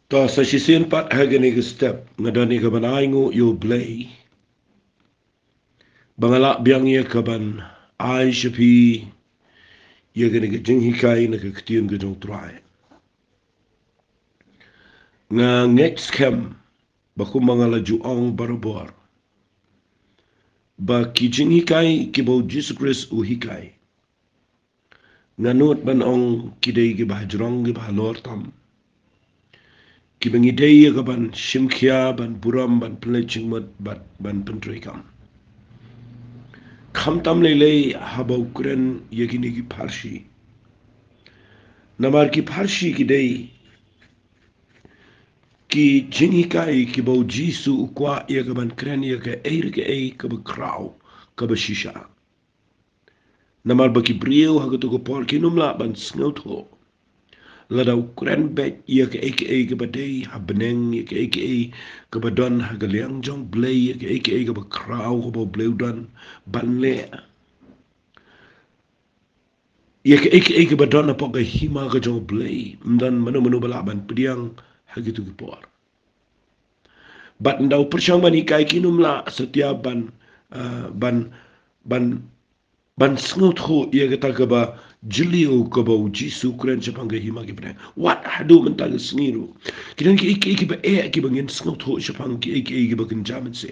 Ta sa sisian pat hagani ke step ngadani ke banaingo yo blay. Bangala biang ye kaban ai shapi ye gani ke jinghikai na ke ktiun ke jong try. Nga next cam baku mangala juong barabor. Ba ki jinghikai ki bo Jesus Christ u hikai. Nga not ban ong kidei ke bahajrong ke bahalor tam. Ki bangidei ye kaban shimkhia ban buram ban peleching mat ban pentri kam. Kam tam lele habau kuren ye gini ki Pharshi. Namar ki Pharshi ki dei ki jinghikai ki bo jisu ukwa ye kaban kren ye ke ke ba krau ke ba shisha. Namar ba ki brio hagato ko por ki numla ban snauto. Ladau kren bet ye ke ba dei habneng ye ke ba don hagaliang jong blay ye ke ba krau ke ba bleu don ban le. Ia ke badana poka hima ka jong blay dan manu balaban pediang hagitu ke por. Bat ndau persyang ikai kinum la setiap ban ban ban sngot ho ia kata ke ba jeliu ke ba jisu kren Shaphang ke hima ke pediang. Wat hadu mentag sengiru. Kidan ke ba ke bangin sngot ho Shaphang ke ba kenjaman sem.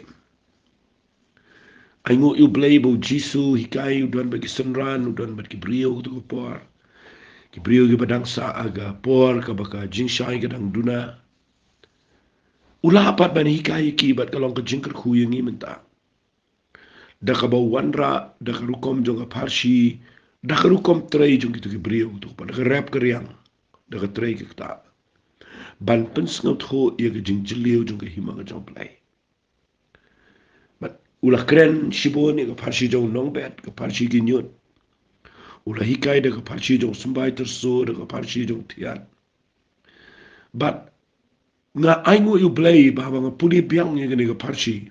Aingo yu blay bo jisu hikai udan bagi senran udan bagi brio tu ke por. Ki brio ki badang sa aga por ka baka Jingkynshew ka dang duna. Ula apat ban hikai ki bat kalong ka jingker kuyengi menta. Da ka ba wanra da ka rukom jong ka Pharshi da ka rukom trei jong kitu ki brio tu pa da ka rap ka riang da ka trei ki ta. Ban pensngot ho ia ka jingjeliu jong ka hima ka jong play. But ula kren shiboni ka Pharshi jong nongbet ka Pharshi ki nyut. Ula hikai da ka Pharshi jong sembai terso da ka Pharshi jong tiat. But nga aingo yu blay bahwa nga puli biang nga ka Pharshi.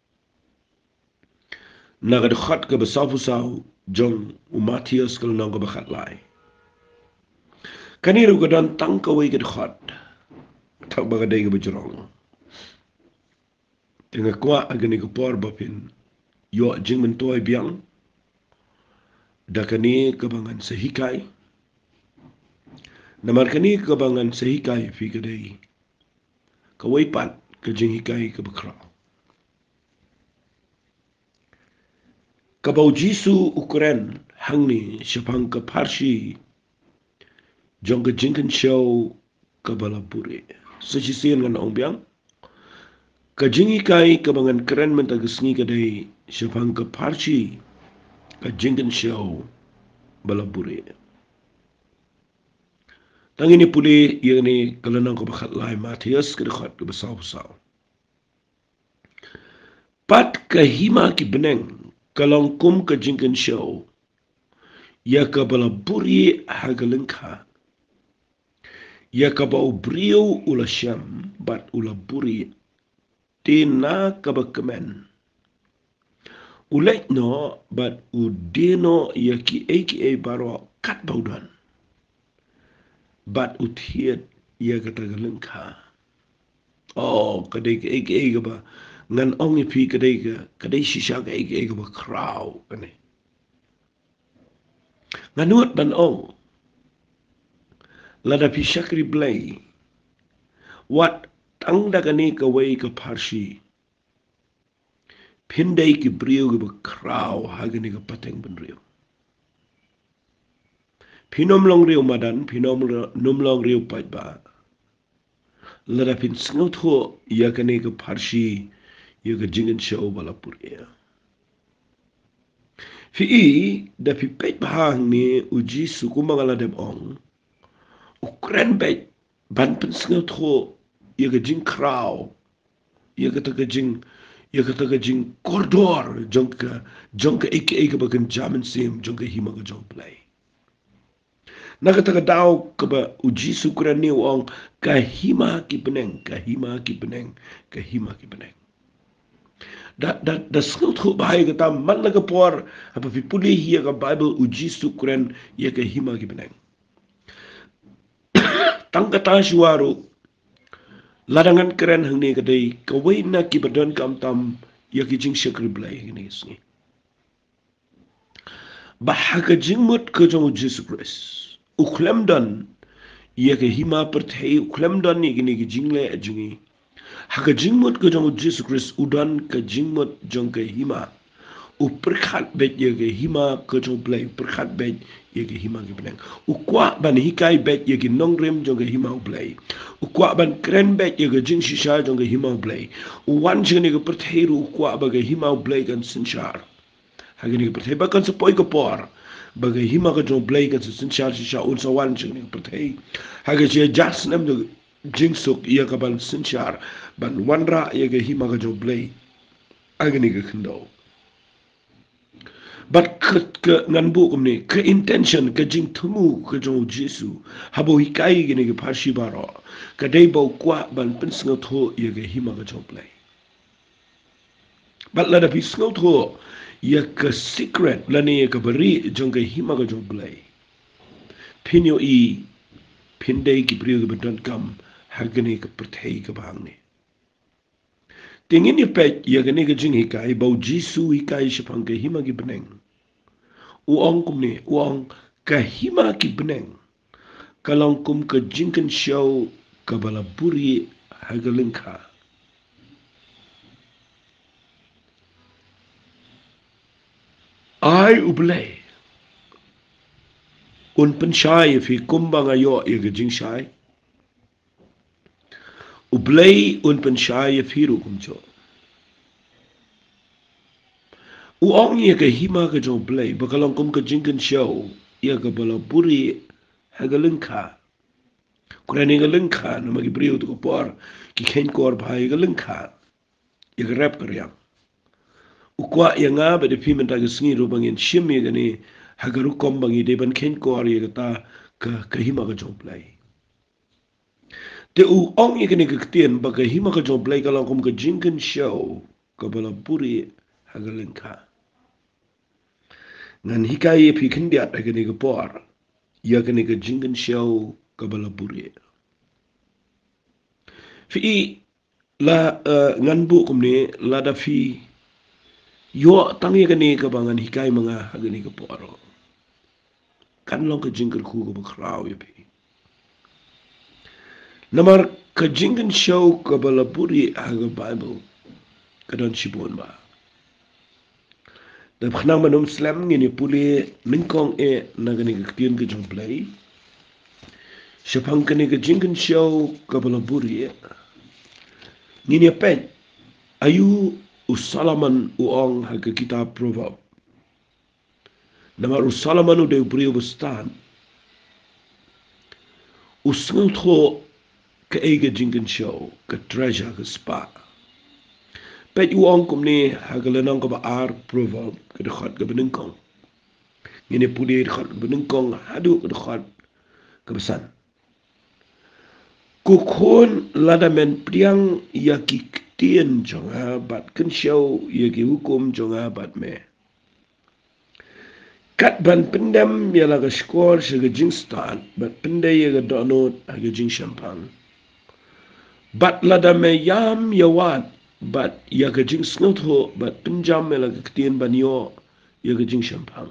Na ka dekhat ka basaw jong umatias kal nang ka bakhat lai. Kaniru ka dan tang ka way ka dekhat. Tak baga day ka bajrong. Tenga kwa agani ka por bapin. Yo jing mentoy biang. Da kani ka bangan sahikai. Namar kani ka bangan sahikai fi ka day. Ka way pat ka jing hikai ka bakraw. Kabau jisu ukuran hangni Shaphang ka Pharshi jong ka Jingkynshew ka bala Buhrieh. Sesisian ngan ong biang ka jingikai ka bangan keren mentagasngi ka day Shaphang ka Pharshi ka Jingkynshew bala Buhrieh. Tangini puli yani kalanang ka bakhat lai Matias ka dekhat ka basaw-basaw. Pat ka hima ki beneng kalong kum ka Jingkynshew ya ka bala Buhrieh hagalengka ya ka ba brio ula syam bat ula Buhrieh tina ka ba kemen ulek no bat udeno ya ki baro kat baudan bat uthiet ya ka tagalengka oh kadai ka ba ngan ong ipi kadai shisha ka ba kraw kane nganuat ban ong lada pi syakri blay wat tang dagani ka way ka Pharshi pindai ki brio ki ba kraw hagani ka pateng ban rio pinom long rio madan pinom long rio pat ba lada pin sngot ho ya kani ka Pharshi ya ka Jingkynshew bala Buhrieh fi da pi pet bahang ni uji suku mangala dem ong ukren bet ban pen sngot ho ya ka jing kraw ya ka jing kordor jong ka ka bagan jaman sim jong ka hima ka jong play nakata ka daw ka ba uji sukran ni ong ka hima ki beneng da sngot ho bahai ka tam man ka por apa fi puli hiya ka Bible uji sukran ya ka hima ki beneng tang ka ta shuwaru ladangan keren hang ni kadai kawai na ki badan kam tam ya ki jing syakri blai ni sngi bahaga jingmut ke jong Jesus Christ uklem dan ya ke hima perthei uklem dan ni gini ki jingle ajungi haga jingmut ke jong Jesus Christ udan ke jingmut jong ke hima uperkhat bet ye ke hima ke jong blai perkhat bet ye ke hima ke benang ukwa ban hikai bet ye ke nongrem jong ke hima blai ukwa ban kren bet ye ke jing shisha jong ke hima blai uwan jing ni ke perthei ru ukwa ba ke hima blai kan sinchar haga ni ke perthei ba kan sepoi ke por bagai hima ka jong blai kan sinchar shisha un sawan jing ni ke perthei haga je jas nam jong jing suk ye ka ban sinchar ban wanra ye ke hima ka jong blai agni ke khndo but ke ngan bu kum ni ke intention ke jing thumu ke jong Jesu habo hikai gini ke Pharshi baro ke dei bau kwa ban pen sngo tho ye ke hima ke jong play but la da pi sngo tho ye ke secret la ni ye ke beri jong ke hima ke jong play pinyo I pindai ki priyo ke bedan kam hagani ke perthei ke bang ni tingin ye pet ye ke ni ke jing hikai bau Jesu hikai Shaphang ke hima ki beneng uong kum ni uong kahima ki beneng kalong kum ke Jingkynshew ke bala Buhrieh hagalengka ai ublay un pensyai fi kumbang ayo ye ke Jingkynshew ublay un pensyai fi ru kumjo uong ye ke hima ke jong blay bakalong kum ke Jingkynshew ye ke bala Buhrieh hagalengka kurani galengka no magi brio to por ki khen kor bhai galengka ye ke rap karyam ukwa yanga ba de pimen ta gisngi ro bangin shimye gani hagaru kom bangi de ban khen ko ari ta ka hima ka job lai te u ong ye gani ka tien ba ka hima ka job lai ka lang kom ka Jingkynshew ka bala Buhrieh hagalenka ngan hikai pi khindia ta gani ka por ya gani ka Jingkynshew ka bala Buhrieh fi la ngan bu kum ni la da fi yo tang ye gani ka bangan hikai manga hagani ka por kan long ka jingker khu ko bakraw ye pi namar ka Jingkynshew ka bala Buhrieh haga Bible ka don shibon ba da khnang manum slam ngini puli ningkong e nagani ka tien ka jong play Shaphang kani ka Jingkynshew ka bala Buhrieh ngini pen ayu usalaman uong haga kitab proverb namar usalaman u de Buhrieh bustan usngang tho ka eiga Jingkynshew ka treasure ka spa pet uong kum ni hagalanang ka ba ar proverb ka de khat ka beningkong ngini puli khat ka beningkong hadu ka de khat ka besan kukhon ladamen priang ya ki tien jonga bat Kynshew ya ki hukum jonga bat me kat ban pendam ya la ka skor se ga jingstan bat pendai ya ga donot ha ga jing Shaphang bat ladame yam ya wat bat ya ga jing snot ho bat penjam ya la ka tien ban yo ya ga jing Shaphang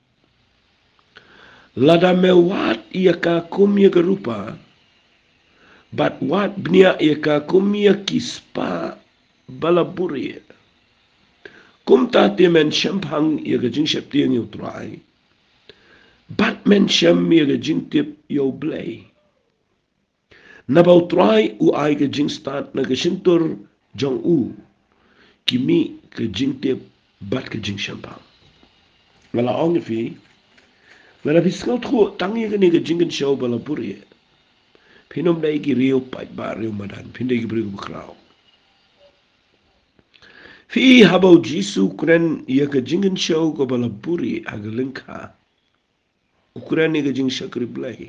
ladame wat ya ka kum ya ga rupa bat wat bnia ya ka kum ya kispa bala Buhrieh kum ta te men Shaphang ya ga jing shep tiang yo trai bat men shem ya ga jing tip yo blay na bau trai u ai ga jing start na ga shintur jong u kimi ga jing tip bat ga jing Shaphang ngala ong fi ngala fi skau tho tang ya ga ni ga Jingkynshew bala Buhrieh pinom dai ki rio pai ba rio madan pindai ki bri bukrao fi habau Jesu kren ya ka Jingkynshew ko bala Buhrieh hagalenka ukuran ni ka jing shakri blai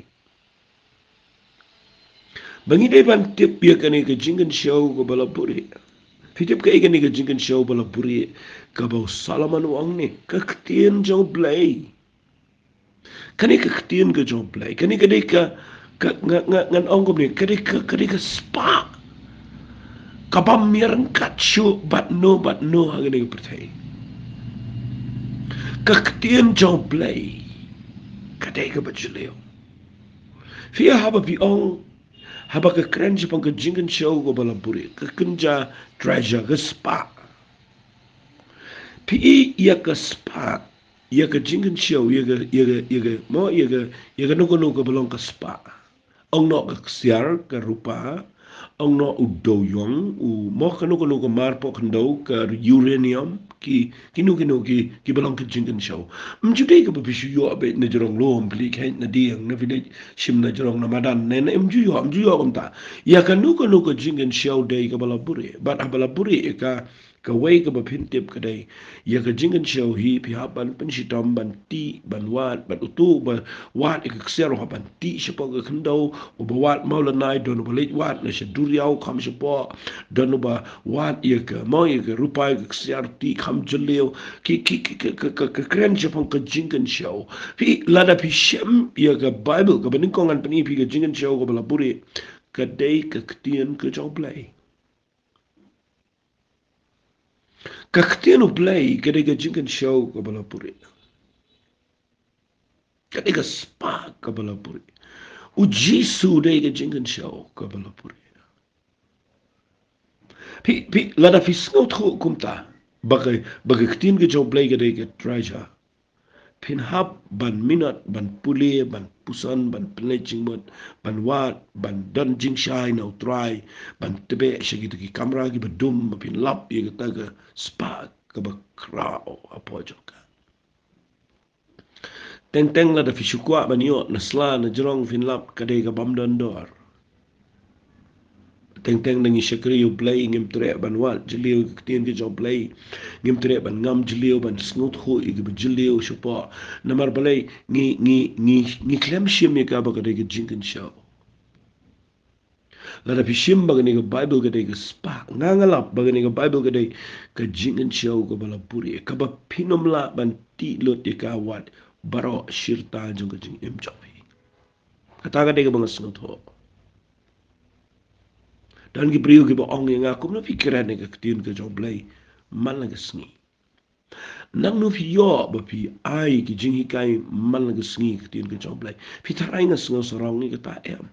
bangi dai ban tip ya ka ni ka Jingkynshew ko bala Buhrieh fitip ka ikan ni ka Jingkynshew bala Buhrieh ka bau Salaman wang ni ka ktien jong blai kani ka ktien ka jong blai kani ka dai ka ngan ong ko ni ka dai ka spa Kabam mirengkat syu but no hagani pertai. Kaktian jong play. Kadai ke bajuleo. Fia haba piong haba ke keren Shaphang ke Jingkynshew go bala Buhrieh ke kenja treasure ke spa. Pi ia ke spa ia ke Jingkynshew ia ke nuko belong ke spa. Ong no ke siar ke rupa ong no udoyong u mo ke nuko marpo kendo ke uranium ki belong ke Jingkynshew. Mjude ke bishu yo abe na jorong lom pli kain na diang na village shim na jorong na madan na mju yo umta ya ka nuko Jingkynshew dei ke bala Buhrieh but abala Buhrieh ka wei ke bapintip ke dei ya ka Jingkynshew hi pi haban penshitom ban ti ban wat ban utu ba wat ke ksero haban ti Shaphang ke kendo u ba wat maulanai don ba lej wat na shaduriau kam shapo don ba wat ya ke mo ya ke rupai ke ksero ti kam jeleo ki keren Shaphang ke Jingkynshew pi lada pi shem ya ke Bible ke beningkongan pani pi ke Jingkynshew ke bala Buhrieh ke dei ke ktien ke jong play. Kaktian u play kadai ke Jingkynshew ke bala Buhrieh. Kadai ke spa ke bala Buhrieh. U Jisu dai ke Jingkynshew ke bala Buhrieh. Pi lada pi snot ho kumta bagai ktien ke jong play kadai ke treasure. Pin hab ban minat ban puli ban pusan ban plenching mot ban wat ban don Jingkynshew na utrai ban tebe segitu ki kamera ki bedum pin lap ye kata ke spa ke bakrao apa joka. Teng la da fisukwa ban yo nasla na jerong fin lap kadai ke bam don dor. Teng nangi syakri you play ngim ture ban wat jeliu ktien ke jong play ngim ture ban ngam jeliu ban snut ho ig jeliu supa namar balai ngi klem shim ka ba kadai ke Jingkynshew. Lada pishim bagani ke Bible kadai ke spa ngangalap bagani ke Bible kadai ke Jingkynshew ke bala Buhrieh ka ba pinom la ban ti lot ka wat baro shirta jong ke jing im jopi. Kata kadai ke bang snut ho. Dan ki beriu ki ba ong yang aku na fikiran ke ktien ke jong play man la gesni. Nang no fi yo ba pi ai ki jing hikai man la gesni ktien ke jong play. Pi tarai nga sngo sorong ni kata em.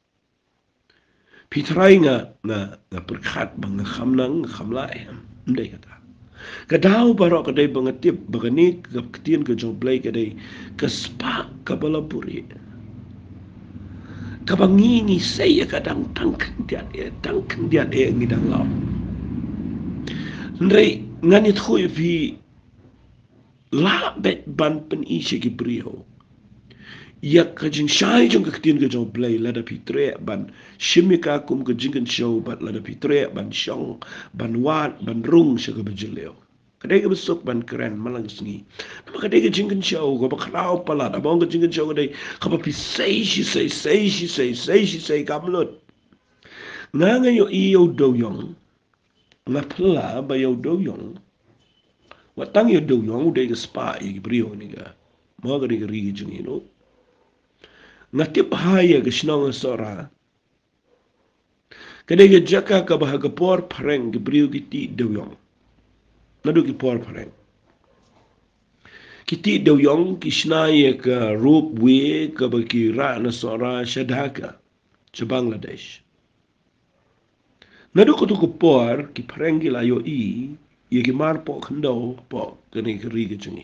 Pi tarai nga perkhat bang khamla em. Ndai kata. Kadau baro kadai bang tip bagani ke ktien ke jong play kadai ke spa ke bala Buhrieh. Kabangini saya kadang tangkan dia ngidang lau. Ndai ngani thui fi la bet ban pen isi ki Buhrieh. Ya ka Jingkynshew jong ka ktien ke jong play lada pi tre ban shimika kum ke Jingkynshew bat lada pi tre ban shong ban wat ban rung se ke bejileo. Kadai ke besok ban keren malang sengi. Nama kadai ke Jingkynshew ko bakrau palat abang ke Jingkynshew kadai kapa pi say kamlut. Nga yo iyo doyong nga pela ba yo doyong. Watang yo doyong udai ke spa i Buhrieh ni ga. Mo kadai ke rigi jengi no. Nga tip haya ke shnong sora. Kadai ke jaka ka bahaga por pareng ke Buhrieh ki ti doyong. Nadu ki por pareng. Kiti doyong ki shnaya ka rup we ka baki ra na sora shadhaka sa Bangladesh. Nadu ko to ko por ki pareng ki layo i ye ki mar po kendo po kani ki riga jungi.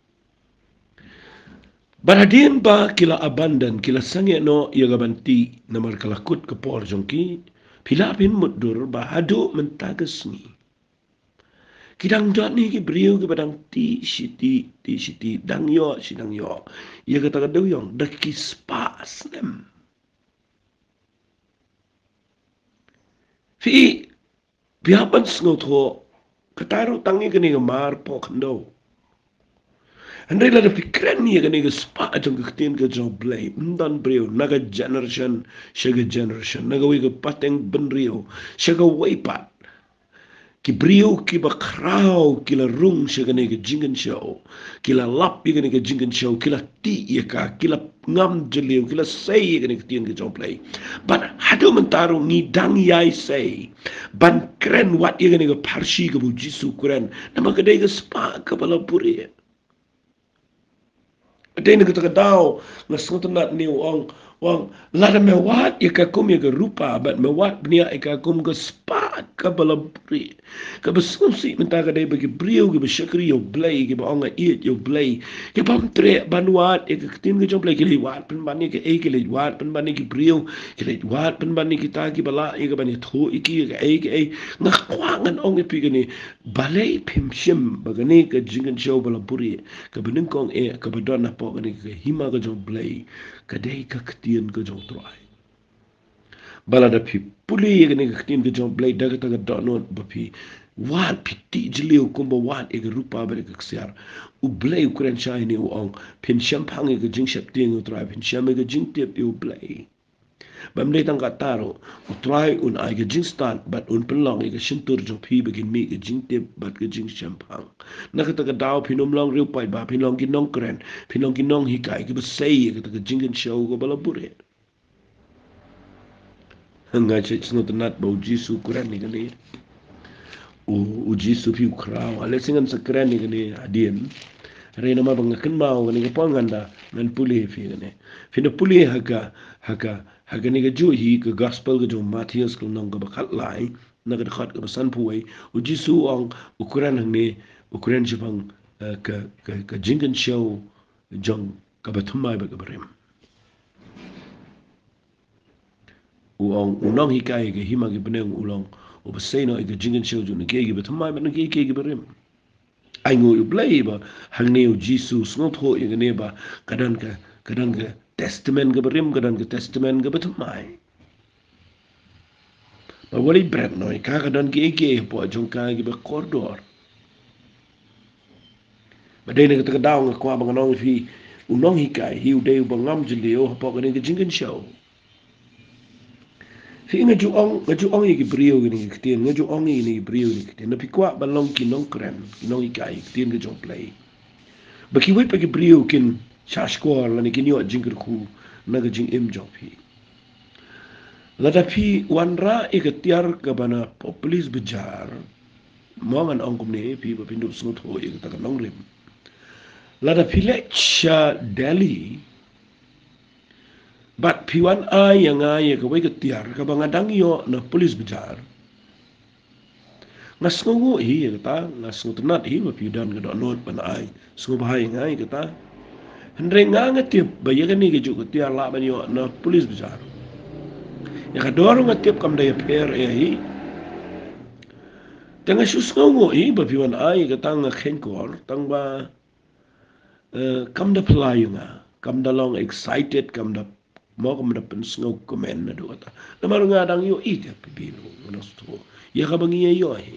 Baradin ba kila abandan kila sange no ye gabanti na markalakut ka por jongki pilapin mudur ba hadu mentagas ni. Kidang dot ni ki Buhrieh ke badang ti siti dang yo ye kata ka doyong dak ki spas nem. Fi biapan sngot ho kataro tangi kani ke mar po kendo. Andai la da fikran ni kani ke spa jong ke ktien ke jong play ndan Buhrieh naga generation naga wi ke pateng Buhrieh shaga way pat ki brio ki ba krau ki la rung shagane ke Jingkynshew ki la lap ye ke Jingkynshew ki la ti ye ka ki la ngam jeliu ki la say ye ke tien ke jong play ban hadu mentaro ni dang yai say ban kren wat ye ke Pharshi ke bu Jisu kren nama ke de ke spa ke bala Buhrieh Ada ni kita kedau ngasut nak ni wang lada mewat ika kum ika rupa bat mewat bnia ika kum ke spa ke bala Buhrieh ke besumsi minta ke bagi brio ke besyakri yo blay ke baonga eat yo blay ke bam tre banwat ika ketin ke jom blay ke liwat pen bani ke ke liwat pen bani ke brio ke liwat pen bani kita ke bala ika bani tho iki ke ngakwangan ong ipi ke ni balai pimshim bagani ke Jingkynshew bala Buhrieh ke beningkong ke badon apa ke hima ke jom blay kadai ka ketien ke jong trai bala da pi puli ke ni ketien ke jong blay da ka donot ba pi wat pi ti jliu kumba wat e rupa ba ke ksiar u blay ukren chai ni ong pin shampang ke jing shap tieng u trai pin sham ke jing tip u blay bam dei tang ka taro u trai un ai ke jing stan bat un pelong ke shintur jong pi begin mi ke jing tip bat ke jing shampang na ka daw pinom long riu pai ba pinong ki nong kren pinong ki nong hikai ke ba sei ke Jingkynshew ko bala Buhrieh nga che sno tanat ba Jisu kren ni kani u Jisu pi krau ale singan sa kren ni kani adien re nama bang ken mau kani ke panganda ngan puli fi kani fi na puli haga ni ke ju hi ke gospel ke jo Matthias ko nong ka bakhat lai na ka khat ka san puai u Jisu ong ukran ni ukran Shaphang ka Jingkynshew jong ka bathumai ba ka barem unong hikai ke hima ke beneng ulong o beseno ke Jingkynshew ju ne ke bathumai ba ne ke barem ai ngu blai ba hang ne Jisu sngot ho ye ne ba kadan ka testament ke barem kadan ke testament ke bathumai ba wali brek no ka kadan ke po jong ka ke ba kordor Badai nak kita kedau ngak kuah banganong fi unong hikai hiu deu bangam jelio apa kene ke Jingkynshew. Fi ngaju ong ye brio ni ketien ngaju ong ni brio ni ketien tapi kuah balong kinong kren kinong hikai ketien ke jong play. Baki wei pagi brio kin shashkor lani kinyo jingkerku naga jing im jong fi. Lada fi wanra e ketiar ke bana populis bejar. Mongan ong kumne fi bapindu sungut ho e ketakan nong rim. Lada village Delhi bat piwan ai yang ai ke wei ketiar ke bangadang yo na polis bejar ngas ngu hi kata ngas ngutenat hi ba pidan ke donot pan ai sungu bahai ngai kata hendre ngangatip bayagan ni ke ju ketiar la ban yo na polis bejar ya ka dorong ngatip kam daya per hi tengah sus ngu hi ba piwan ai kata ngakhenkor tang ba kam da pelayunga kam da long excited kam da mau kam da pensngau komen na do ta na maru ngadang yo I ke pibiru ngosto ya ka bangi yo hi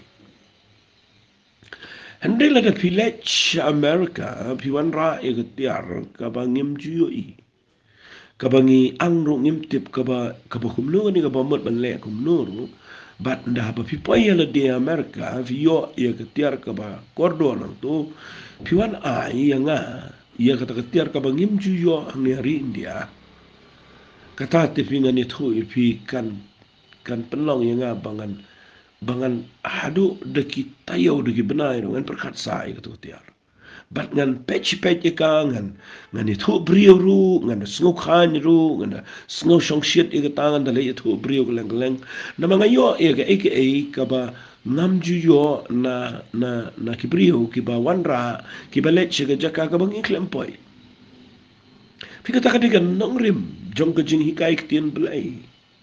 hande la da village America piwan ra e ke tiar ka bangim ju yo I ka bangi ang ro ngim tip ka ba kumno ni ka ba mot ban le kumno bat nda ba pi poya la de America vi yo e ke tiar ka ba kordon to piwan ai nga ia kata ketiar ka bangim ju yo ang hari India kata tipingan itu ipi kan penlong yang bangan hadu deki tayo deki benai dengan perkat sai kata ketiar bat ngan peci kangan ngan itu brio ru ngan sngok khan ru ngan sngok shong shit ika tangan dale itu brio geleng nama ngayo eke ka ba ngam ju yo na ki brio ki ba wanra ki ba lech ke jaka ka bang iklempoi fika takadiga nong rim jong ka jing hikai ktien blai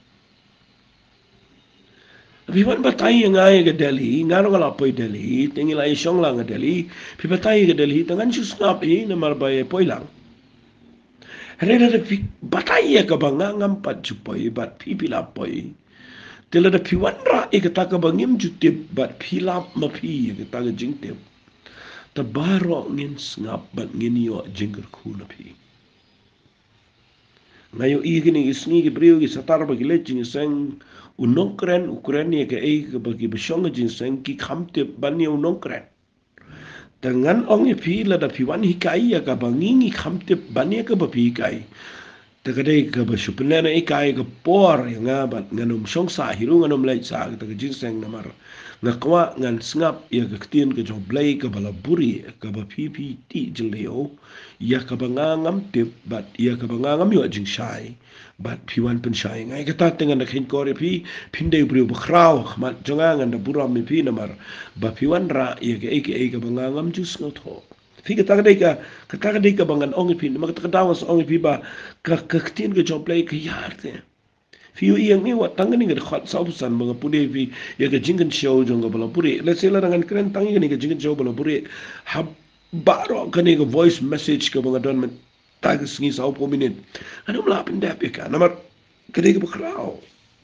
Piwan batai yang ai ke Delhi, ngaro ngala poi Delhi, tengi lai shong lang ke Delhi, pi batai ke Delhi, tangan sus ngap namar bae poi lang. Rela de batai ya ka banga ngam pat jupoi bat pi pila poi. Tela de piwan ra e ka ka bangim jutip bat pilap ma pi ke ta ke jing tip. Ta baro ngin ngap bat ngin yo jingger ku na pi. ngayo gini isni ki brio ki satar ba gile ginseng unongkren ukren ye ke ke bagi besong ginseng ki khamte bani unongkren dengan ong ye pi la da pi wan hikai ya ka bangingi khamte bani ka ba pi kai Tagaday ka ba supilena ikay ka por nga ba nganum song sa hiru nganum lai sa ka ginseng namar ngakwa ngan snap ya ka ktien ka joblay ka bala buri ka ba pipi ti jileo ya ka ba ngangam tip bat ya ka ba ngangam yo jing shai bat piwan pen shai ngai ka ta tengan na khin kore pi pinde bru ba kraw mat jonga ngan da buram mi pi namar ba piwan ra ya ka ba ngangam jus ngotho Fika taka deka bangan ongi pi, maka taka dawas ongi pi ba ka ktien ka joblay ka yarte. Fiu iyang ni wat tangan ni ka khot sausan mga pude fi ya ka Jingkynshew jong ka bala pure. Let's say la dengan keren tangi ka ni ka Jingkynshew bala pure. Hab baro ka ni ka voice message ka mga don man tagas ngi sa 10 minit. Ano malapin dap ka namar ka ni ka bakraw.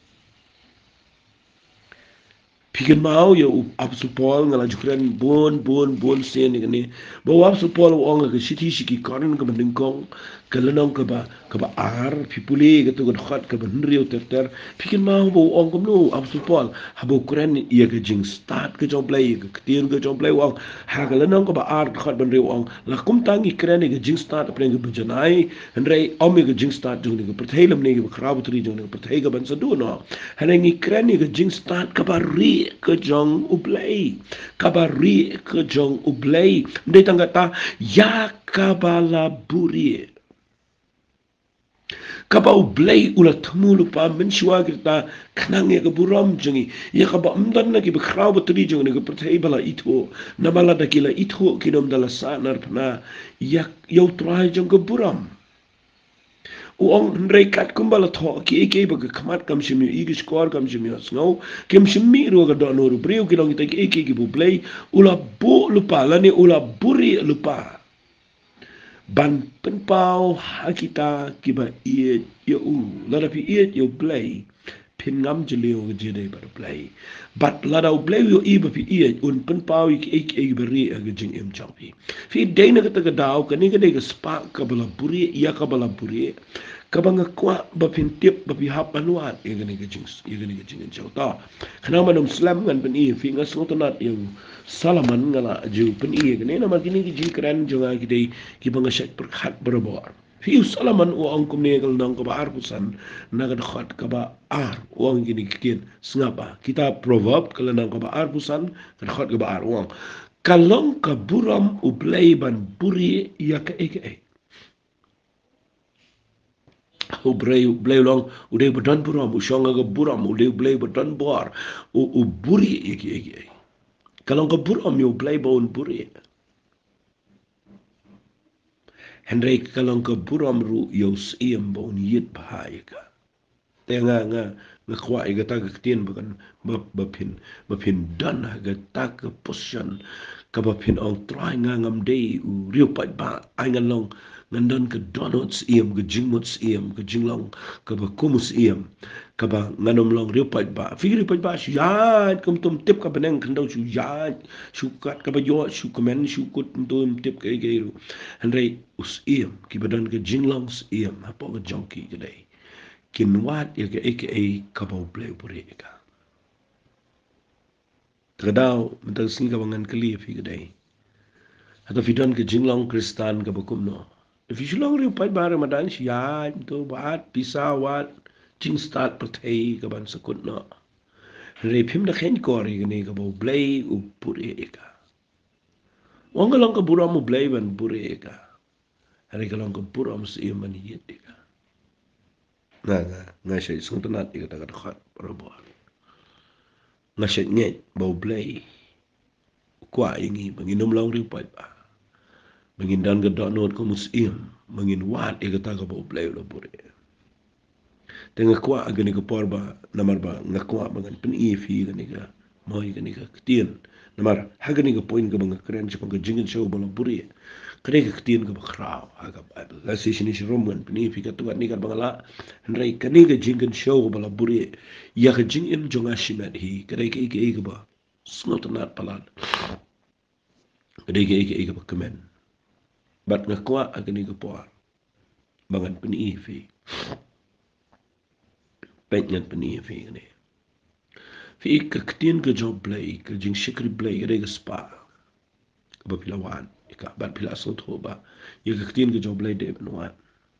Pikin mau ya absu pol ngala jukren bon sen ni bawa absu pol wong ke siti siki korin ke mendingkong ke lenong ke ba ar pipuli ke tu ke khat ke benrio ter pikin mau bo ong kom no absu pol habo kren ya ke jing start ke joblay ke tien ke joblay wong ha ke lenong ke ba ar khat benrio wong la kum tangi kren ke jing start apren ke bujanai henrei omi ke jing start jung ke perthelem ne ke khrab tri jung ke perthei ke ban sadu no henengi kren ke jing start ke ba ri ke jong ublay kabari ke jong ublay ndai tangata ya kabala Buhrieh kaba ublay ula tmulu pa menshwa kita knang ya buram jongi ya kaba amdan na ki bekraw batri jong ne pertai bala itu namala da kila itu kinom dala sanar na ya yau trai jong ke buram uang nreikat kumbala tho ki eke ba kamat kam shimi igi skor kam shimi snow kem shimi ro ga do no brio ki long tek eke ki bu play ula bu lupa lani ula buri lupa ban penpau hakita ki ba ie yo u la da pi ie yo play pin ngam jelio jede ba play but la da play yo i ba pi ie un penpau ki eke ba ri ga jing em champi fi deina ka ta daw ka ni ka de ka spa ka bala buri ya ka bala buri kabang kwa ba pintip ba pihap anuat ya gani ka jing ta kana manum slam ngan pen i fi ngas ngotonat yung salaman ngala ju pen i gani na magini ki ji kran jonga ki dei ki banga shat perkhat berabor fi salaman u angkum ne gal nang ka ba arpusan nagad khat ka ba ar wang gini kikin sngapa kita proverb kala nang ka ba arpusan kan khat ka ba ar wang kalong ka buram u ban Buhrieh ya ka eke Buhrieh long udah berdan buram usang aga buram udah berdan buar Buhrieh iki kalau ke buram yo baun Buhrieh Henry kalau ke buram ru yo siem baun yit bahaya ka tenga nga kwa iga ta ketien bukan bapin dan ga ta ke position ka bapin ong try nga ngam dei u riu pat ba ai ngan long ngandan ke donuts iem ke jingmuts iem ke jinglong ka ba kumus iem ka ba nganom long riu pat ba figri pat ba ya kum tum tip ka beneng kandau chu ya chu kat ka ba yo chu komen chu kut tum tip ke ru Henry us iem ki badan ke jinglongs iem apa ke jonki ke dei kinwat ya ke aka kabau play Buhrieh ka tagadaw mental sing ka bangan kali fi gadai atau fidon ke jinglong kristan ka bakum no if you long ri pai bar madan siya to bat pisawat jing start pertai ka ban sakut no re phim da khen ko ri ni ka bau play u Buhrieh ka wong ka long ka buram mu play ban Buhrieh ka hari ka long ka buram si man yet ka nga siya isang tanat ikatakat parabot nga siya nyet bau play kwa ingi manginom lang rin pa mangindan ka donot ko musim mangin wat ikatakat bau play lo Buhrieh tenga kwa agani ka porba namar ba nga kwa mangan panifi gani ka moy gani ka ketien namar hagani ka point ka mga kren siya pang ka Jingkynshew bala Buhrieh kare ka ketien ka bakraw haga Bible la session is Roman panifi ka tuwa ni ka bangala Henry kani ka Jingkynshew bala Buhrieh ya ka jingin jonga shimet hi kare ka ike ba snot not palat kare ka ike ba kemen bat nga kwa agani ka por bangan panifi pengen peni fi ne fi ka ktien ka job play ka jing shikri play ka de spa ba pilawan ka ba pila so tho ba ye ka ktien ka job play de benwan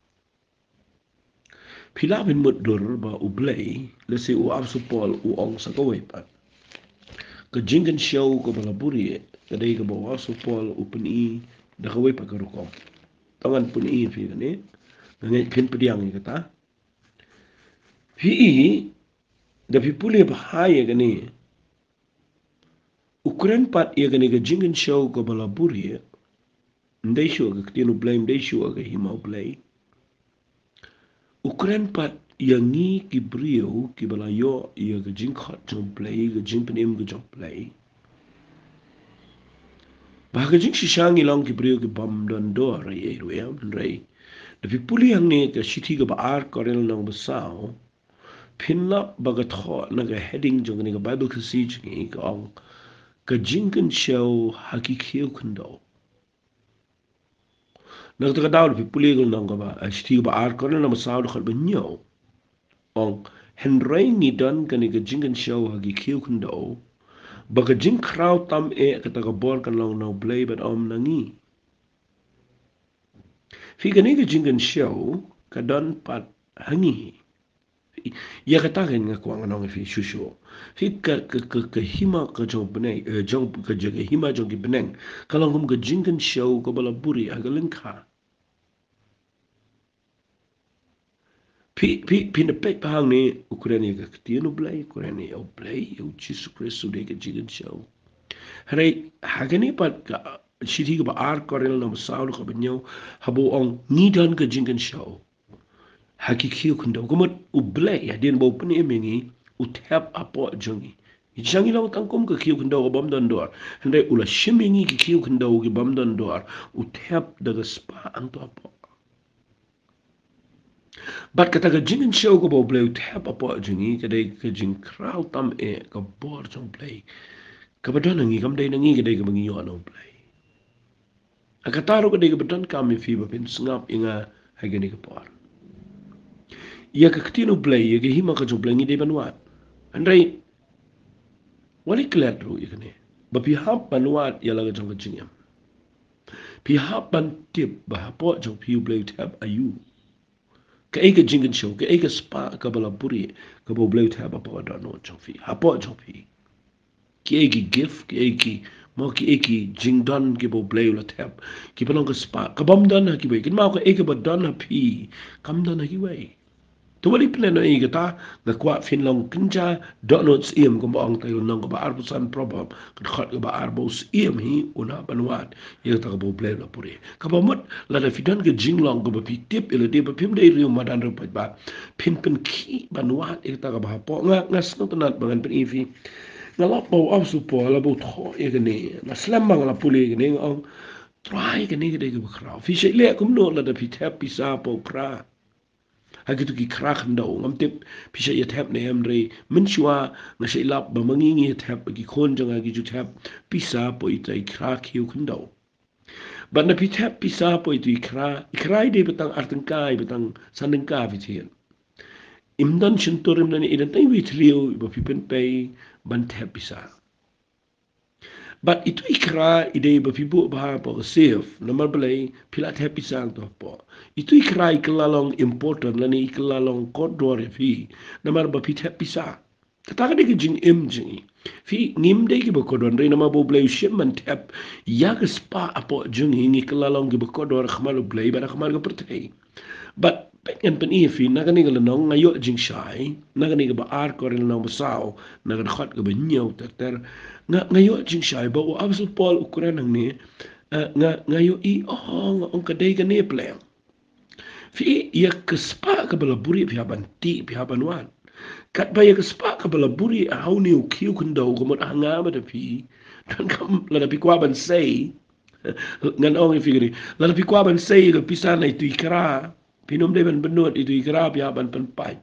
pila bin mut dur ba u play le se u ab su pol u ong sa ko we pa ka Jingkynshew ko bala Buhrieh ka de ka ba su pol u peni da ka we pa ka rukom tangan peni fi ne ngai pin pediang ni kata hi da pi puli ba haye ka ni Ukraine pat ye ka ni ka Jingkynshew ko bala Buhrieh ndai shu ka ktien u blame ndai shu ka hima u play Ukraine pat yang ni ki Buhrieh ki bala yo ye ka jingkhat jong play ka jingpenim ka jong play ba ka jing Shaphang ilong ki Buhrieh ki bam don do ra ye ru ya rai da pi puli yang ni ka shithi ka ba ar korel nang ba sao pinla ba ka tho na ka heading jong ni ka Bible ka si jing ka ong ka Jingkynshew hakikhiu kundo na ka daw pi puli ka nang ka ba shithi ka ba ar korel nang ba sao da khat ba nyo ong henry ni don ka ni ka Jingkynshew hakikhiu kundo ba ka jing kraw tam e ka ta ka bor ka long no blay bat om nangi fi ka ni ka Jingkynshew ka don pat hangi ya ka ta nga kwa nga nong fi shushu fi ka hima ka jong beneng jong ka jaga hima jong ki beneng ka long ka Jingkynshew ka bala Buhrieh aga lengka Pi na pe pa hang ni Ukraine ka ktien u blay Ukraine u blay u Jesus Christ de ka Jingkynshew Harai hagani pat ka shithi ka ba ar korel na masaul ka banyo habo ong nidan ka Jingkynshew hakikhiu kundo kumot u blay adin bo pni emengi u tap apo jongi jangi law tangkom ka khiu kundo ka bam don dor hande ula shimingi ki khiu kundo ki bam don dor u tap daga spa ang to apo But kata ka Jingkynshew ko bo blay u tap apo jongi kadai ka jing kraw tam e ka bor jong blay kabadon nangi kam dai nangi kadai ka bangi yo no blay akataro kadai ka badan kami fi ba pin sngap inga hagani ka por ia ka ktino blay ia ka hima ka jong blay ngi dai banwat andai wali klat ru ia kane ba pi hap banwat ia la ka jong ka jingyam pi hap ban tip ba hapo jong pi blay tab ayu ka eka Jingkynshew ka eka spa ka bala Buhrieh ka bo blay tab apo da no jong fi hapo jong pi ki eki gift ki eki mo ki eki jingdon ki bo blay la tab ki palong ka spa ka bam don ha ki wei kin ma ka eka ba don ha pi kam don ha ki wei tu wali pila no ega ta na kwa fin long kinja donuts iem ko ba ang tayo nang ko ba arbusan problem ka khat ko ba arbos iem hi una banwat ye ta ko blay la Buhrieh ka ba mot la da fidan ke jinglong ko ba pi tip ele de ba pim dei riu madan ro ba pin pin ki banwat e ta ka ba po nga ngas no tanat bangan pin ifi na la po au su po la bo tho e ke ne na slam bang la Buhrieh ke ne ong try ke ne ke de ko kra fi she le kum no la da pi tap pi sa po kra hagitu ki krak ndau ngam tip pisha ya tap ne emre minchwa na she lap ba mangingi tap ki khon janga ki ju tap pisa po itai krak hiu kundau ba na pi tap pisa po itu ikrai de betang artengkai betang sandengka vitien imdan chintorim na ni idan tai vitriu ba pipen pay ban tap pisa But itu ikra ide bapibu bah po safe nomor belai pilat happy sang to po. Itu ikra ikelalong important lani ikelalong kodor fi nomor bapit happy sa. Katakan dia jing jing. Fi ngim dei ki bokodon re nama bo blay shipment tap ya ke spa apo jing hingi ikelalong ki bokodor khmalu blay bara khmal ko pertai. But pengen pen fi nagani ga nong ngayo jing shai nagani ga ba ar korel nong basao nagan khat ga ba nyaw ter ngayo jing shai ba o absolute pol ukuran nang ni ngayo i ong kadai ga ne plan fi ya kespa ka bala Buhrieh pia ban ti pia ban wan kat ba ya kespa ka bala Buhrieh au ni u kiu kundo ko mot anga ba da fi dan kam la da pi kwa ban sei ngan ong fi gri la da pi kwa ban sei ga pisana itu ikra Pinom de ban benut itu ikra piaban penpai.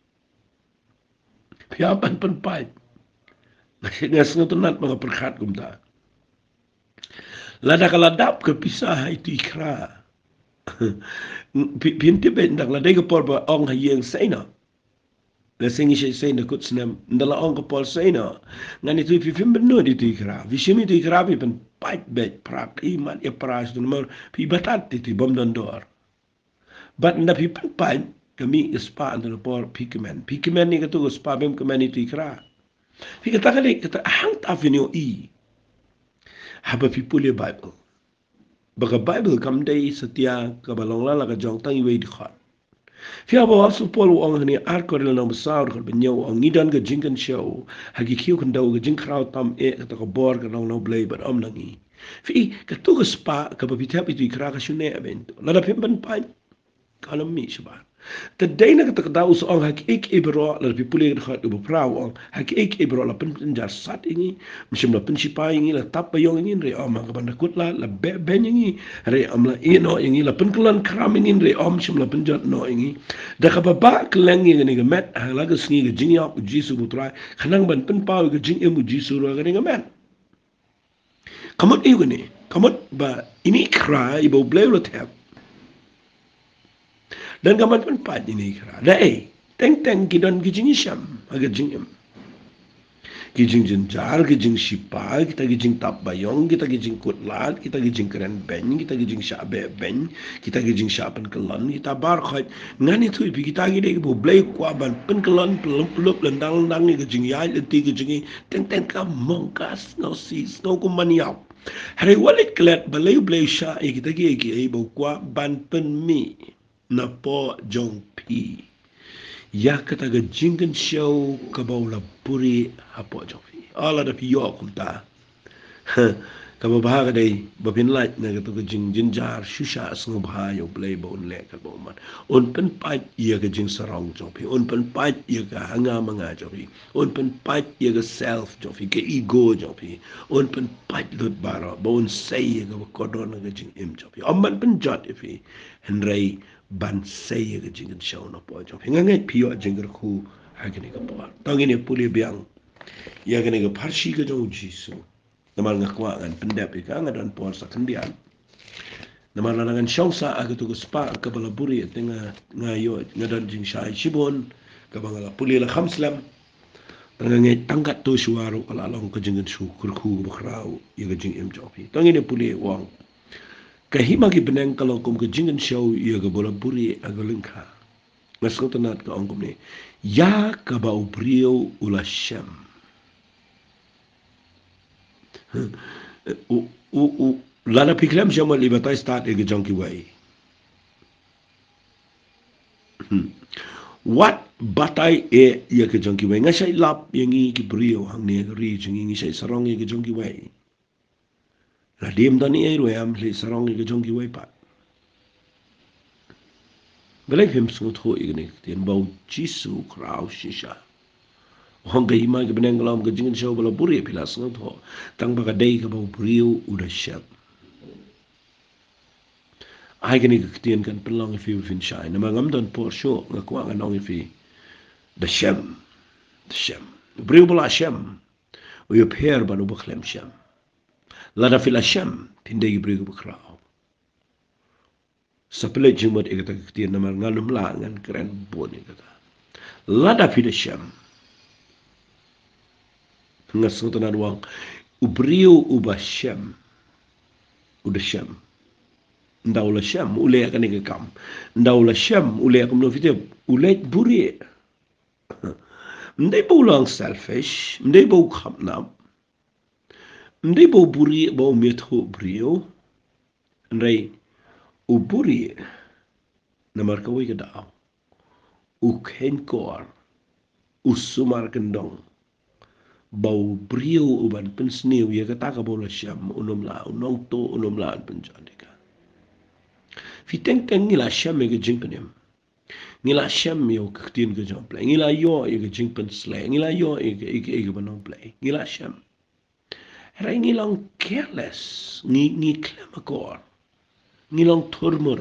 Piaban penpai. Ngas ngotunat mga perkhat kumta. Lada kaladap ke pisah itu ikra. Pinti ben dak la dei ko por ba ong ha yeng sai na. La sengi sai na kut snem ndala ong ko por sai na. Ngani tu pi fim ben no di tu ikra. Vi shimi tu ikra pi pen pait bet prak iman e pras tu mer pi batat ti bom don dor. But na pi pen pait kami ispa andu por pigment. Pigment ni katu spa bem kemani tu ikra. Pi kata kali kata hang ta vinyo I. Haba pi pule Bible. Baka Bible kam day setia ka balong la ka jong tang iwe di khat. Fia ba wasu pol ong ni arkor na masaur ka benyo ong ngidan ka Jingkynshew hagi kiu kan daw ka jingkraw tam e ka ka bor ka nong no blay but om nangi. Fi ka tu ka spa ka ba pitap itu ikra ka shune event. Lada pimpan pa kalam mi shaba. The day na kata daw so ong hak ik ibro la pipuli ka khat ubo praw ong hak ik ibro la jar sat ingi mishim la pensipa ingi la tap pa yong ingi re om ka banda kutla la be ben ingi re om la ino ingi la penkulan kram ingi re om shim la penjat no ingi da ka ba kleng ingi ni ga met ha la ga sngi ga jing ya jisu butrai khanang ban pen pa ga jing emu jisu ro ga ni ga met kamot iguni kamot ba ini kra ibo blelo tap dan kaman pun pat ini kira. Dah teng kidon kijing Isyam, agak jingem. Kijing jenjar, kijing sipa, kita kijing tap bayong, kita kijing kutlat, kita kijing keren ben, kita kijing syabe ben, kita kijing syapan kelon, kita bar khat. Ngan itu kita gini ibu blay kuaban pen kelon pelup lendang ni kijing yai lenti kijing teng kam mongkas nosis no kumaniap. Hari walit kelat balay blay sya kita gini ibu kuaban pen mi. Na po jong pi ya kata ga Jingkynshew ka baula Buhrieh hapo jong pi ala da pi yo kumta ka ba ba dai ba pin lait na ga to ga jinjar shusha asngo ba yo play ba un le ka ba man un pen pa ya ga jing sarong jong pi un pen pa ya ga hanga manga jong pi un pen pa ya ga self jong pi ga ego jong pi un pen pa lut bara ba un say ya ga ko don ga jing im jong pi amman pen jot ifi henry ban say ga Jingkynshew na po jong hinga pio jingger khu hagini ka po tangini puli biang ya gani ga Pharshi ga jong jisu namal nga kwa ngan pendap ka nga dan por sa kandian namal nangan shongsa aga tu spa ka bala Buhrieh tenga ngayo nga dan jing shai shibon ka bangala puli la khamslam tanga ngai tangkat tu suwaru ala long ka Jingkynshew kurku bukrau ya ga jing im jopi tangini puli wang kahima ki beneng kalau kum ke Jingkynshew ia ke bola Buhrieh aga lengka ngasau tenat ka ongkum ni ya ka ba Buhrieh ula syam lana piklam syam libatai start ege jongki wai what batai ia ke jongki wai ngasai lap yang ki Buhrieh hang ni ri jingi ngai sarong ege jongki wai la dim tani ai royam le sarong ke jong ki wai pat belai hem sungut ho igne tin bau jisu krau shisha hong ga ima ke beneng lam ke Jingkynshew bala Buhrieh pila sungut ho tang ba dei ke bau Buhrieh udah syap ai ke ni ke tien kan pelong fi fin shai na ngam don por sho ngakwa nganong fi the sham Buhrieh bala syam u yo pher ba no bakhlem syam lada fil Asyam pindai Buhrieh bukrau sapele jimot ikata ketian nama ngalum la ngan keren bon ikata lada fil Asyam ngasung tanan wang Buhrieh ubah Syam udah Syam ndaula Syam ule akan ikam ndaula Syam ule akan no fitep ule Buhrieh ndai baulang selfish ndai bau khamnam ndai bau Buhrieh bau metho Buhrieh ndai u Buhrieh namar ka wai kada u kenkor u sumar kendong bau Buhrieh u ban pensniu ya kata ka bola Syam unum la unong to unum la penjadika fiteng ngila Syam ke jingpenem ngila Syam yo ketien ke jomple ngila yo ke jingpen sle ngila yo ke banong play ngila Syam Rai ngilang careless, ngi klemakor, ngilang turmur,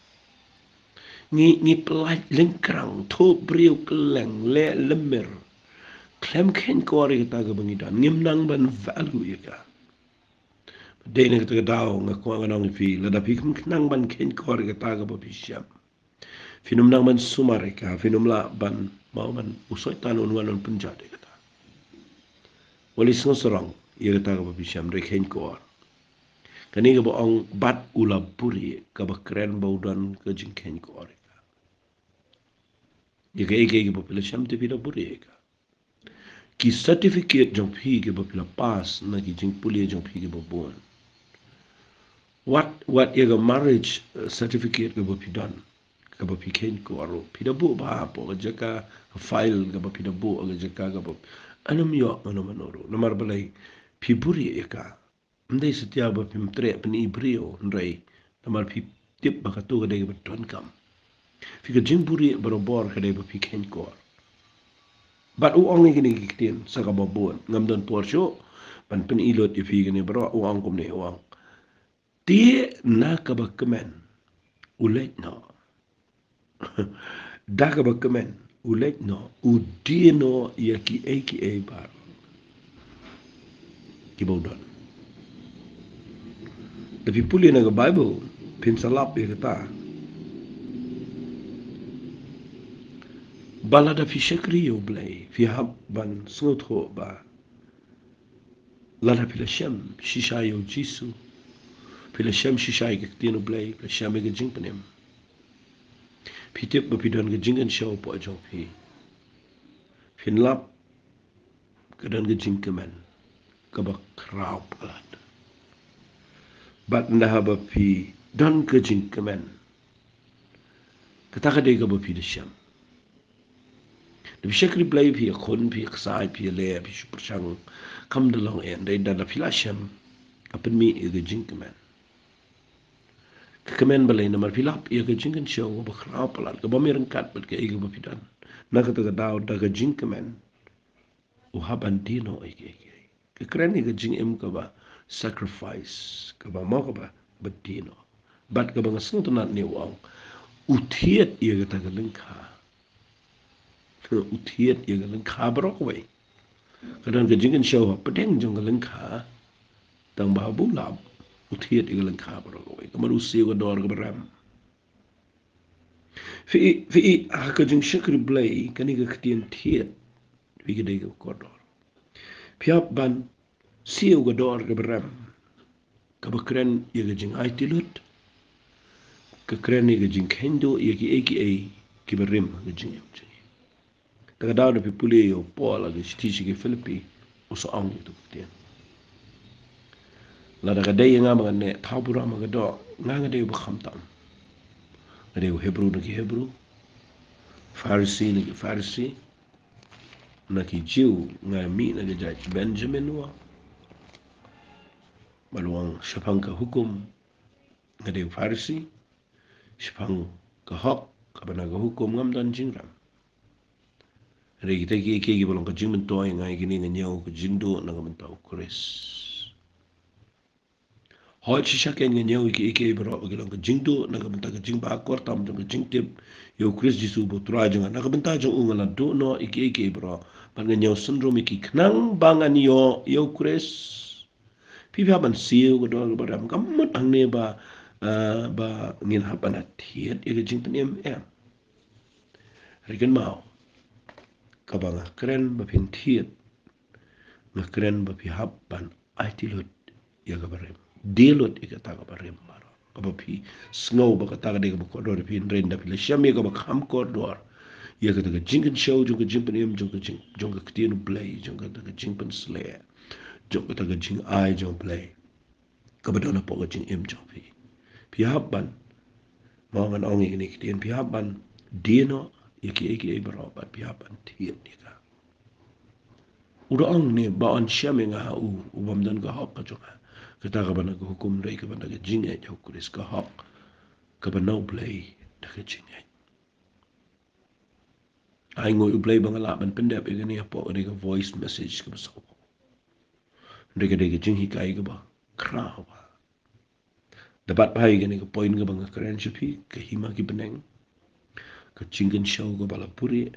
ngi pelaj lengkrang, to Buhrieh keleng, le lemmer, klem ken kor kita ke bangidan, ngimnang ban value ya. Day na kita daw nga kuha nga nang fi lada pi nang ban ken kor ka ta ka pi siam. Finum nang man sumare ka finum la ban mau man usoi tanon wanon penjade kata. Wali sing sorong ia kata ka pi siam re ken kor. Kani ka ang bat ula Buhrieh ka ba kren baudan ka jing ken kor. Ia ka ege ka pi siam te pi da Buhrieh ka. Ki certificate jong pi ka pi pas na ki jing pulia jong pi ka buan. What your marriage certificate ka ba pidan ka ba piken ko aro pidabu ba po ka jaka file ka ba pidabu ka jaka ka ba anam yo ano manoro namar balay pi Buhrieh ka ndai setia ba pim tre pni brio ndai namar pi tip ba ka tu ka dai ba ton kam fi ka jing Buhrieh barobor ka dai ba piken ko but u ong ni kitin sa ka ba buan ngam don porsho pan pin ilot fi ni bro u ong kum ni u ong tie na ka ba kemen ulet no daga ba kemen ulet no udino ya ki eki bar ki bodon tapi puli na ga bible pin salap ya kata balada fi shakri yo blay fi hab ban snot ho ba lada fi la shem shisha yo jisu fi la shem shisha ke tino blay la shem ga jing panem pitip ba pidon ga Jingkynshew po jong pi fin lap kadan ga jing kemen ka ba kraw palat bat na ba pi don ka jing kemen kata ka de ga ba pi de sham de shakri blay pi khon pi sai pi le pi super chang kam de long en de da pi la sham apen mi ga jing kemen kemen balay na mar pilap ia ka Jingkynshew ba kraw palat ka ba mereng kat bat ka iga ba pidan na kata ka daw da ka jing kemen u haban dino ike ka kren ka jing em ka ba sacrifice ka ba mo ka ba dino bat ka ba ngasung tunat ni wang utiet ia ka ta lengka utiet ia ka lengka barok wei kadang ka Jingkynshew pedeng jong ka lengka tang ba bulab utiet ia ka lengka barok wei ka manusia ka dor ka beram fi ka jing shakri blay kani ka ketien tiet fi ka dei ka kodor piap ban siu ka dor ka beram ka bakren ia ka jing aitilut ka kren ia ka jing kendo ia ki aka ki berim ka jing em jing ta ka daw da pi puli yo pola ka stisi ki Filipi uso ang itu ketien la da ka dei nga mga ne tabura mga do nga dei ba khamtam nga dei Hebrew na ki Hebrew Pharshi na ki Pharshi na ki Jew nga mi na ki Judge Benjamin wa maluang Shaphang ka hukum nga dei Pharshi Shaphang ka hok ka bana ka hukum ngam dan jingram re kita ki balong ka jingmen toy nga gini nga nyaw ka jingdo na ngam tau Chris hoi si shaken nga nyaw ki bro ka lang ka jingdo na ngam ta ka jing ba kor tam jong ka jingtip yo Chris jisu bo tra jong na ka benta jong ungala do no iki bro pan nga nyaw syndrome ki knang bangan yo Chris pi ban siu ko do ba ram kamut ang ne ba ngin hapan atiet ia ka jing penem em riken mau ka ba nga kren ba pin tiet nga kren ba pi hapan aitilut ia ka barem delut ia ka ta ka barem maro ka ba pi snow ba ka ta ka de ka ba kodor pi renda pi le shami ka ba kham kodor ia ka ta ka Jingkynshew jong ka jing penem jong ka ketien blay jong ka ta ka jing pen sle jong ka ta ka jing ai jong blay ka ba dona po ka jing em jong pi hapan mau ngan ong ini ketien pi hapan dino iki berabat pi hapan tiet ni ka udah ong ni ba on syame nga u ubam dan ka hok ka jonga kita ka bana ka hukum dai ka bana ka jing ai jau kuris ka hok ka bana play da ka jing ai ai ngoi play bangala ban pendap e ni apo ni ka voice message ka so dai ka jing hi kai ka ba kraw dapat pai gani ka point ka bang karen chipi ka hima ki beneng ka Jingkynshew ka bala Buhrieh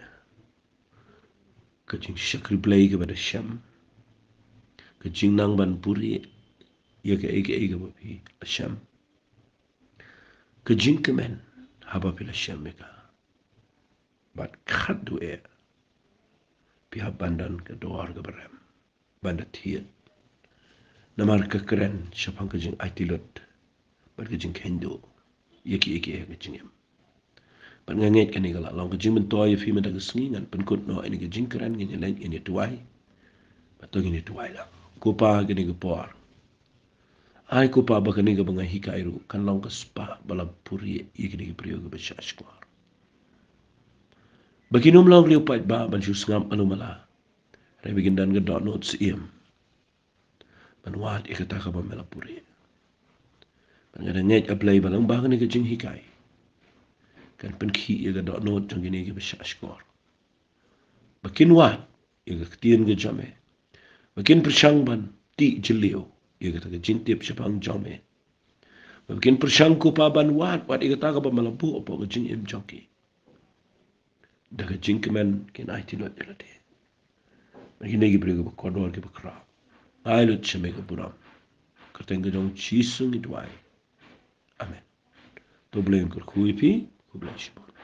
ka jing shakri blay ka bada sham ka jing nang ban Buhrieh ya ke ege bapi Hashem ke jingkemen haba pila Hashem meka bat khadu pihak bandan ke doar ke berem bandat hiat namar ke keren Shaphang ke jing aitilot bat ke Jingkynshew yaki ege ke jingem ban nganget kan igala long ke jing mentoy fi mendag sengingan penkut no ini ke jing keren ngene lain ini tuai batong ini tuai la kupa ke ni ke por ai kupa ba ke ni ke bangai hikairu kan long ke spa bala Buhrieh yaki ni ke priyo ke bashashkwar baginum long liu pat ba ban shus ngam anumala rai bigindan ke dot not siem ban wat ikata ka ba mela Buhrieh ban ngada nget apply balang ba ke ni ke jing hikai kan penkhi ya ke dot not jang ni ke bashashkwar bakin wat ya ke tien ke jame bakin persyang ban ti jeliu ya ke ta jintip Shaphang jame bakin persyang kupa ban wat ikata ka ba mela bu opo ke jing im joki daga jingkemen kin aitilot ilate bagi negi brego kodor ke bakra ailut cheme ke buram kerteng ke jong chisung idwai amen to blame kur kuipi ku bless you